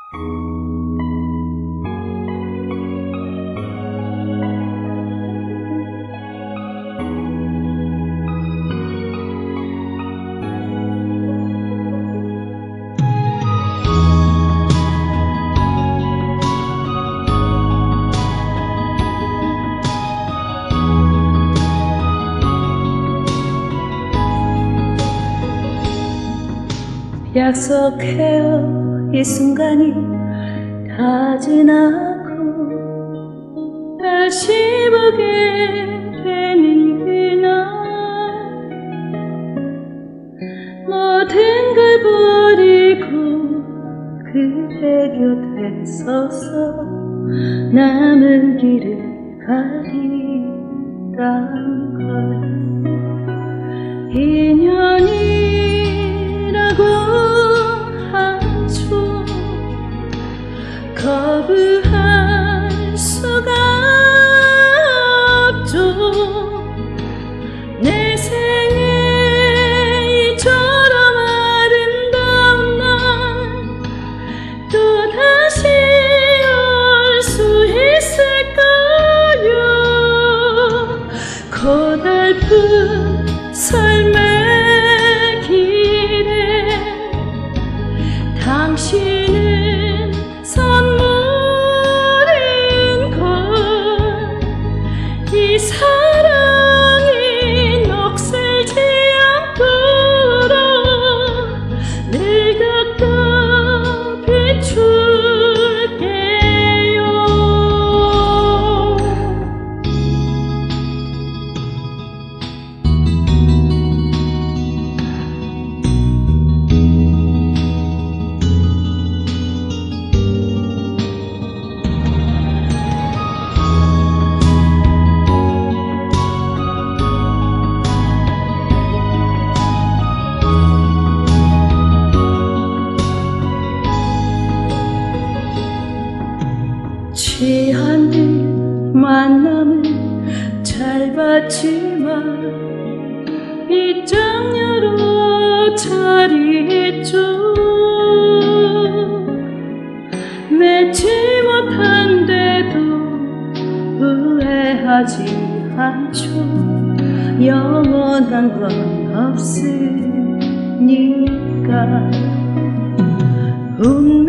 약속해요 이 순간이 다 지나고 다시 보게 되는 그날 모든 걸 버리고 그대 곁에 서서 남은 길을 가리란 걸 인연이라고 거부할 수가 없죠. 내 생에 이처럼 아름다운 날 또다시 올 수 있을까요? 고달픈 삶의 길에 당신은 이 사랑이 녹슬지 않도록 늘 곁가 비출게요. 취한 만남은 짧았지만 입장료로 자리했죠. 맺지 못한데도 후회하지 않죠. 영원한 건 없으니까